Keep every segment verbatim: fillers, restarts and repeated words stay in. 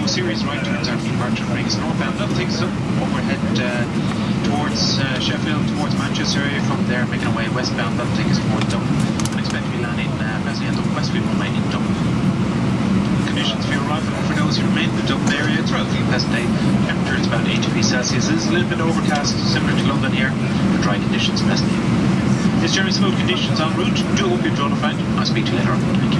no serious right turns after departure from Rings northbound. That'll take us up overhead uh, towards uh, Sheffield, towards Manchester area. From there, making our way westbound. That'll take us towards Dublin. And expect to be landing uh, as we end up west, we will remain in Dublin. Conditions for your arrival for those who remain in the Dublin area. It's a relatively pleasant day. Temperature is about eight degrees Celsius. It is a little bit overcast, similar to London here, but dry conditions pleasant. It's generally smooth conditions en route. Do hope you enjoy the flight. I'll speak to you later on. Thank you.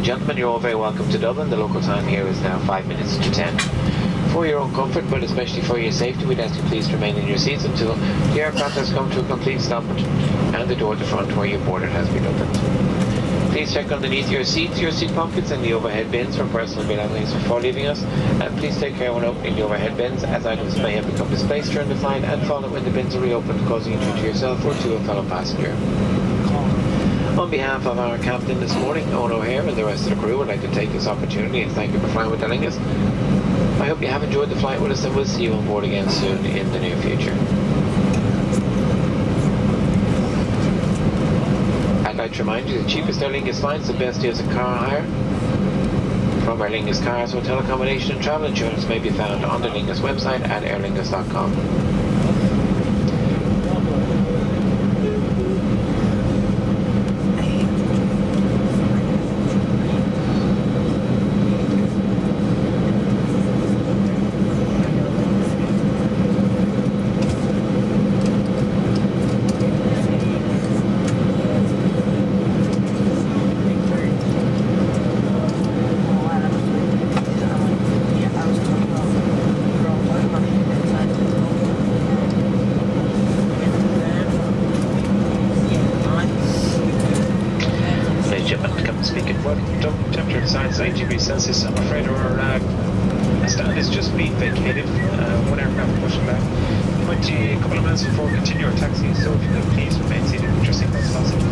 and gentlemen, you're all very welcome to Dublin. The local time here is now five minutes to ten. For your own comfort, but especially for your safety, we'd ask you please to remain in your seats until the aircraft has come to a complete stop and the door at the front where you're boarded has been opened. Please check underneath your seats, your seat pockets and the overhead bins for personal belongings before leaving us, and please take care when opening the overhead bins, as items may have become displaced during the flight and fallen when the bins are reopened, causing injury to yourself or to a fellow passenger. On behalf of our captain this morning, Owen O'Hare, and the rest of the crew, I'd like to take this opportunity and thank you for flying with Aer Lingus. I hope you have enjoyed the flight with us, and we'll see you on board again soon in the near future. I'd like to remind you the cheapest Aer Lingus flights, the best deals in car hire from Aer Lingus Cars, hotel accommodation and travel insurance may be found on the Aer Lingus website at aer lingus dot com. eight degrees Celsius. I'm afraid our uh, stand is just being vacated. Uh, one aircraft pushing back. twenty, a couple of minutes before we continue our taxi, so if you could please remain seated with your seatbelts fastened.